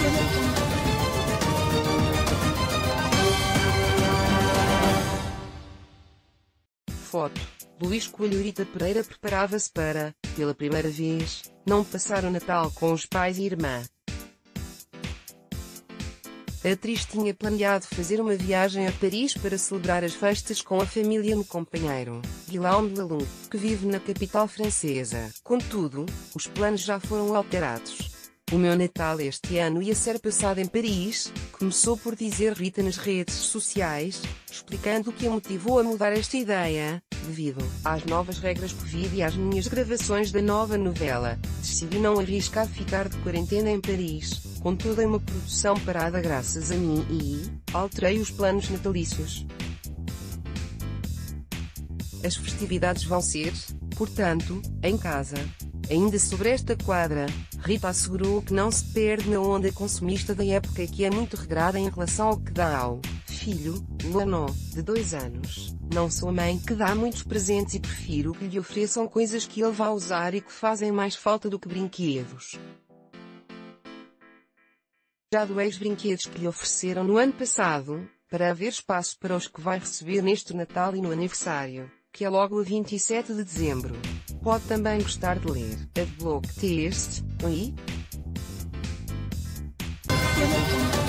Foto: Luís Coelho. Rita Pereira preparava-se para, pela primeira vez, não passar o Natal com os pais e irmã. A atriz tinha planeado fazer uma viagem a Paris para celebrar as festas com a família no companheiro, Guillaume Lalou, que vive na capital francesa. Contudo, os planos já foram alterados. "O meu Natal este ano ia ser passado em Paris", começou por dizer Rita nas redes sociais, explicando o que a motivou a mudar esta ideia. "Devido às novas regras Covid e às minhas gravações da nova novela, decidi não arriscar ficar de quarentena em Paris, com toda uma produção parada graças a mim e alterei os planos natalícios. As festividades vão ser, portanto, em casa." Ainda sobre esta quadra, Rita assegurou que não se perde na onda consumista da época e que é muito regrada em relação ao que dá ao filho, Nono, de 2 anos. "Não sou a mãe que dá muitos presentes e prefiro que lhe ofereçam coisas que ele vá usar e que fazem mais falta do que brinquedos. Já doei os brinquedos que lhe ofereceram no ano passado, para haver espaço para os que vai receber neste Natal e no aniversário, que é logo a 27 de dezembro. Pode também gostar de ler Adblock Texto, e